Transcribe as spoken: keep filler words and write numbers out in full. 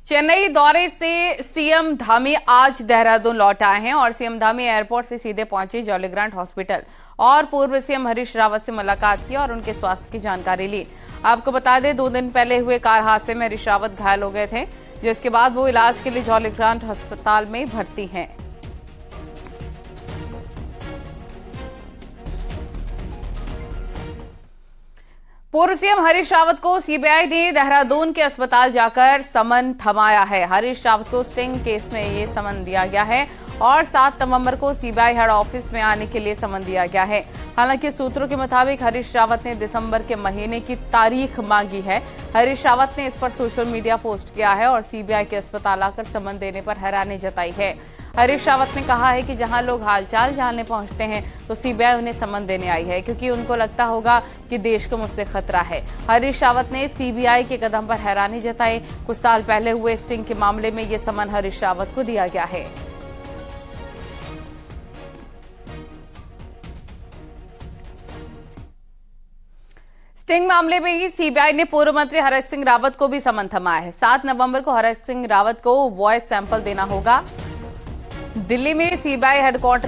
चेन्नई दौरे से सीएम धामी आज देहरादून लौट आए हैं और सीएम धामी एयरपोर्ट से सीधे पहुंचे जॉली ग्रांट हॉस्पिटल और पूर्व सीएम हरीश रावत से मुलाकात की और उनके स्वास्थ्य की जानकारी ली। आपको बता दें, दो दिन पहले हुए कार हादसे में हरीश रावत घायल हो गए थे, जिसके बाद वो इलाज के लिए जॉली ग्रांट अस्पताल में भर्ती हैं। पूर्व सीएम हरीश रावत को सीबीआई ने देहरादून के अस्पताल जाकर समन थमाया है। हरीश रावत को स्टिंग केस में ये समन दिया गया है और सात नवंबर को सीबीआई हेड ऑफिस में आने के लिए समन दिया गया है। हालांकि सूत्रों के मुताबिक हरीश रावत ने दिसंबर के महीने की तारीख मांगी है। हरीश रावत ने इस पर सोशल मीडिया पोस्ट किया है और सीबीआई के अस्पताल आकर समन देने पर हैरानी जताई है। हरीश रावत ने कहा है कि जहां लोग हालचाल जानने पहुंचते हैं तो सीबीआई उन्हें समन देने आई है, क्योंकि उनको लगता होगा कि देश को मुझसे खतरा है। हरीश रावत ने सीबीआई के कदम पर हैरानी जताई। कुछ साल पहले हुए स्टिंग के मामले में ये समन हरीश रावत को दिया गया है। स्टिंग मामले में ही सीबीआई ने पूर्व मंत्री हरक सिंह रावत को भी समन थमाया है। सात नवंबर को हरक सिंह रावत को वॉइस सैंपल देना होगा। दिल्ली में सीबीआई हेडक्वार्टर